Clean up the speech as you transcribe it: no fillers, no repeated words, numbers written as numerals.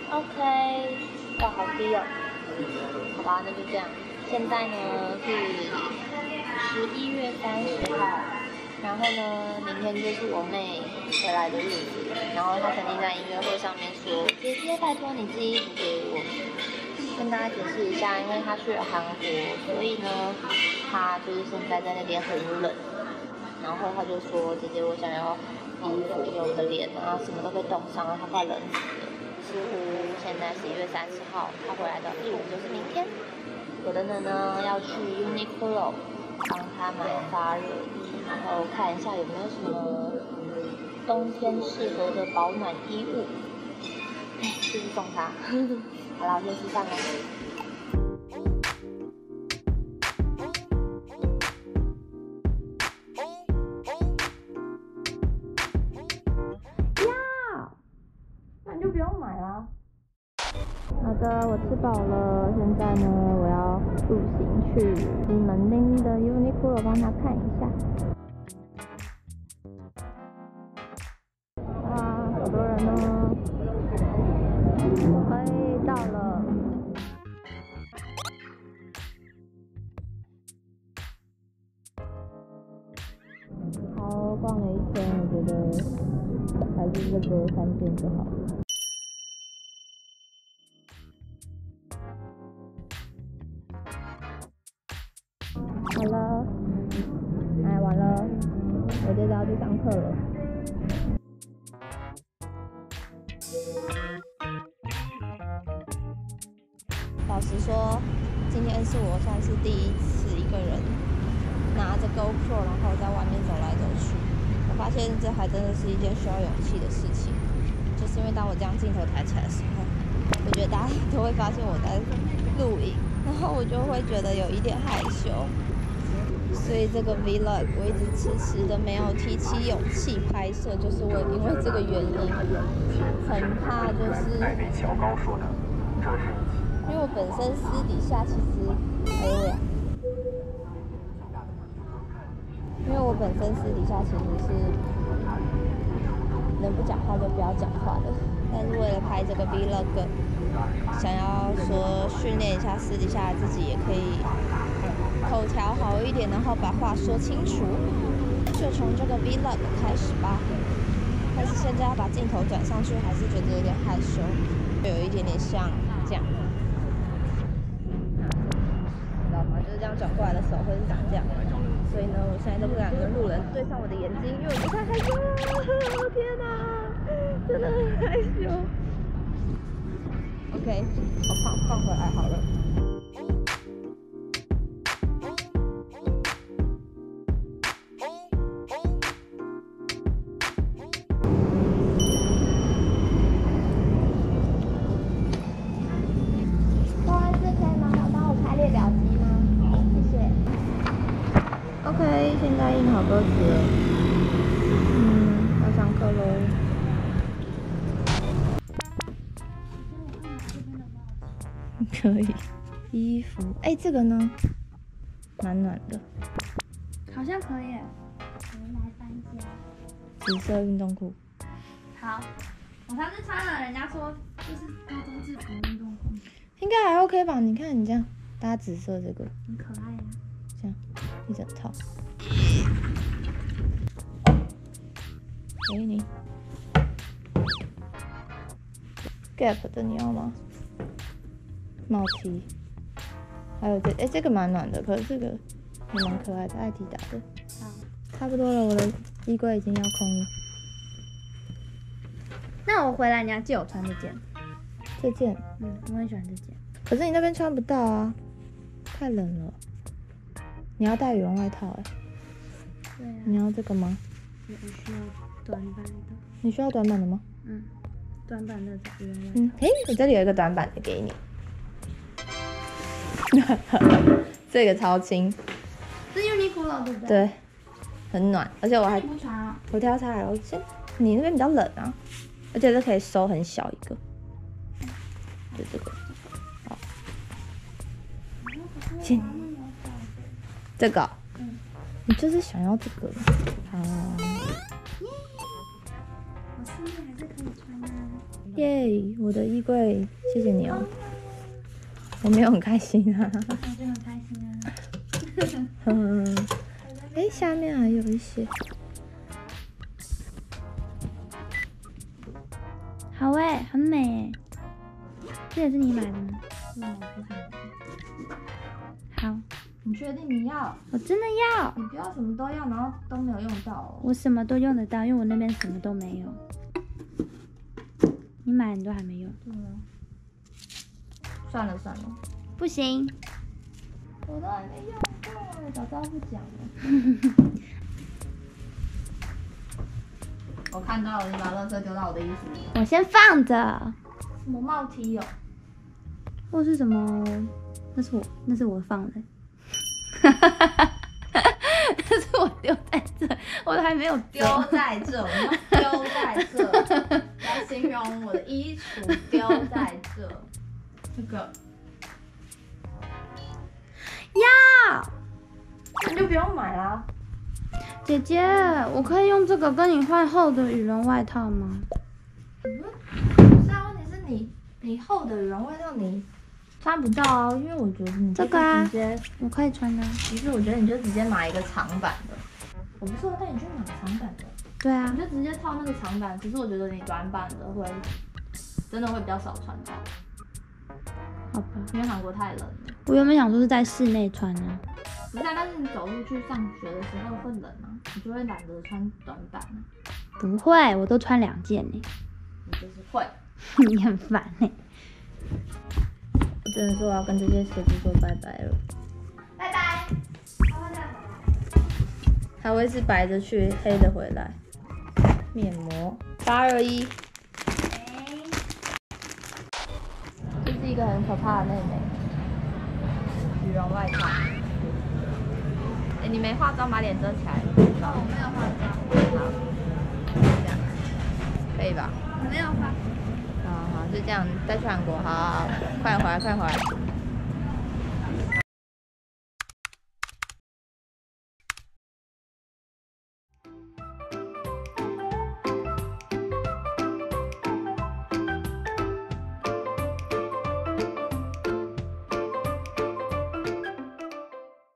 OK， 哇，好低哦。好吧，那就这样。现在呢是11月30号，然后呢，明天就是我妹回来的日子。然后她曾经在音乐会上面说：“姐姐，拜托你寄衣服给我。”跟大家解释一下，因为她去了韩国，所以呢，她就是现在在那边很冷。然后她就说：“姐姐，我想要衣服，因为我的脸啊什么都被冻伤了，她快冷死了。”似乎现在11月30号，她回来的日子就是明天。我的呢要去 Uniqlo 帮她买发热衣，然后看一下有没有什么冬天适合的保暖衣物，就是送她。好啦，我先吃饭了。那你就不用买啦。好的，我吃饱了，现在呢，我要步行去西门町的 Uniqlo 帮他看一下。哇，好多人呢！到了。好，逛了一圈，我觉得还是这个3件就好了。好了，买完了，我接着要去上课了。老实说，今天是我算是第一次一个人拿着 GoPro， 然后在外面走来走去。我发现这还真的是一件需要勇气的事情，就是因为当我这样镜头抬起来的时候，我觉得大家都会发现我在录影，然后我就会觉得有一点害羞。所以这个 vlog 我一直迟迟的没有提起勇气拍摄，就是我因为这个原因，很怕就是因为我本身私底下其实，因为我本身私底下其实是能不讲话就不要讲话的，但是为了拍这个 vlog， 想要说训练一下私底下自己也可以口条好一点，然后把话说清楚，就从这个 vlog 开始吧。但是现在要把镜头转上去，还是觉得有点害羞，有一点点像这样，知道吗？就是这样转过来的手会是长这样。所以呢，我现在都不敢跟路人对上我的眼睛，因为我就太害羞了。天哪，真的很害羞。OK， 我放回来好了。OK， 现在印好歌词了，要上课喽。可以，衣服，这个呢，蛮暖的， 好像可以。我们来搬家。 紫色运动裤。 好，我上次穿了，人家说就是高中制服运动裤。 应该还 OK 吧？你看你这样搭紫色这个， 很可爱呀。 这样一整套。给你。Gap 的你要吗？帽 T， 还有这个蛮暖的，可是这个也蛮可爱的，艾迪达的。 好， 差不多了，我的衣柜已经要空了。 那我回来你要借我穿这件。 这件， 我很喜欢这件。 可是你那边穿不到啊，太冷了。你要带羽绒外套对啊。 你要这个吗？ 我需要短版的。 你需要短版的吗？ 短版的羽绒外套。 我这里有一个短版的给你。这个超轻。 是 Uniqlo 对不对？ 对，很暖，而且我还你不穿啊？ 我挑下来了，你那边比较冷啊，而且这可以收很小一个，就这个，好，先这个，你就是想要这个，好， 我上面还是可以穿啊。 耶！我的衣柜，谢谢你哦。我没有很开心啊。 我就很开心啊。 嗯。哎，下面还有一些。 好哎，很美哎。这也是你买的吗？好， 你确定你要？ 我真的要。 你不要什么都要，然后都没有用到哦。 我什么都用得到，因为我那边什么都没有。你买你都还没用。 对啊。算了， 不行。 我都还没用过，早知道不讲了。我看到了，你把垃圾丢到我的衣服里。 我先放着。 什么帽 T 哦？ 或是什么？那是我放的。那是我丢在这，我还没有丢在这，我要丢在这，来形容我的衣橱丢在这。这个要， 那就不用买啦。 姐姐，我可以用这个跟你换厚的羽绒外套吗？ 不是啊，问题是你厚的羽绒外套你穿不到啊，因为我觉得你这个啊， 直接我可以穿的。 其实我觉得你就直接买一个长版的。我不是会带你去买长版的。 对啊， 你就直接套那个长版。可是我觉得你短版的会真的会比较少穿到。 好吧， 因为韩国太冷了。 我原本想说是在室内穿呢。 不是啊，但是你走路去上学的时候会冷啊，你就会懒得穿短版啊。 不会，我都穿2件呢。 你就是会。 你很烦呢。 我只能说我要跟这些鞋子说拜拜了。拜拜。还会是白的去，黑的回来。面膜821。这是一个很可怕的妹妹。羽绒外套。你没化妆，把脸遮起来。我没有化妆。好，这样可以吧？ 我没有化。 好，就这样，再去韩国，好，快点回来，快点回来。